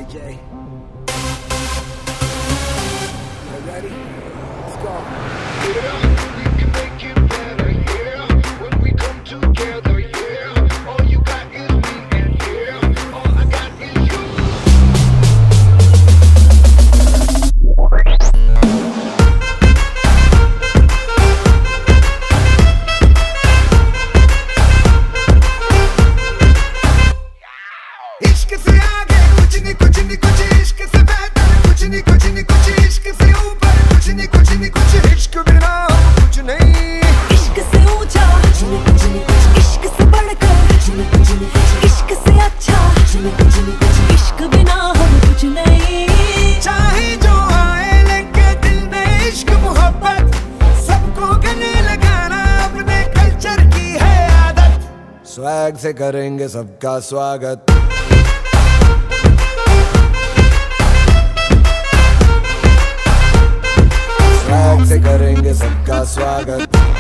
DJ. You ready? Let's go. Yeah, we can make it better, yeah. When we come together, yeah. All you got is me, and yeah, all I got is you. इश्क से आगे कुछ नहीं कुछ इश्क से बेहतर कुछ नहीं इश्क से ऊपर कुछ नहीं कुछ इश्क बिना कुछ नहीं इश्क से ऊंचा कुछ नहीं इश्क से बढ़कर कुछ नहीं इश्क से अच्छा कुछ नहीं इश्क बिना हम कुछ नहीं। चाहे जो आए लेके दिल में इश्क मोहब्बत सबको गले लगाना अपने कल्चर की है आदत। स्वैग से करेंगे सबका स्वागत। स्वैग से करेंगे सबका स्वागत।